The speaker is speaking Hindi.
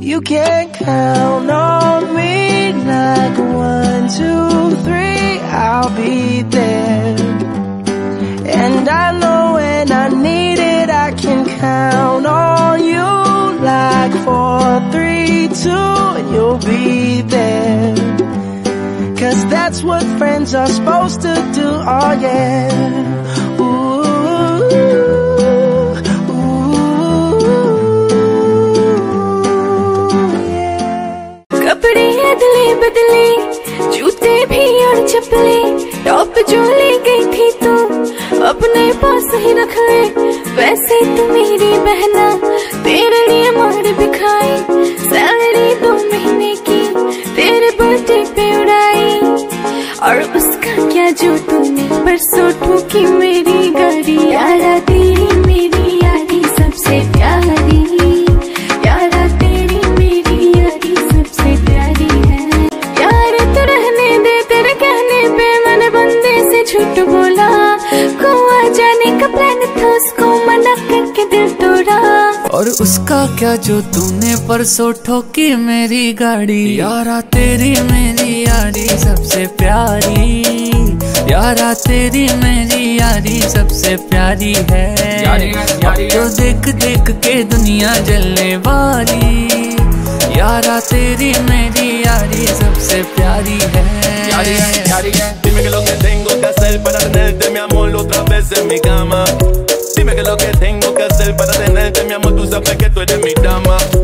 You can count on me like 1, 2, 3, I'll be there. And I know when I need it, I can count on you like 4, 3, 2, and you'll be there. 'Cause that's what friends are supposed to do, oh yeah. Ooh, कपड़े अदले बदले, जूते भी और चप्पले, टॉप जो ले गई थी तू अपने पास ही रख ले। वैसे तू मेरी बहना, तेरे लिए मार बिखाई, सैलरी 2 महीने की तेरे बर्थडे पे उड़ाई। और उसका क्या जो तूने परसों ठोकी मेरी गाड़ी। यारा तेरी मेरी यारी सबसे प्यारी, यारा तेरी मेरी यारी सबसे प्यारी है। यार तू रहने दे, तेरे कहने पे मन बंदे से झूठ बोला। गोवा जाने का प्लान था, उसको मना करके दिल तोड़ा। और उसका क्या जो तूने परसों ठोकी मेरी गाड़ी। यारा तेरी मेरी यारी सबसे प्यारी, यारा तेरी मेरी यारी सबसे प्यारी है। अब तो देख देख के दुनिया जलने वाली, यारा तेरी मेरी यारी सबसे प्यारी है। Dime que lo que tengo que hacer para tenerte, mi amor, otra vez en mi cama. Dime que lo que tengo que hacer para tenerte, mi amor, tú sabes que tú eres mi dama.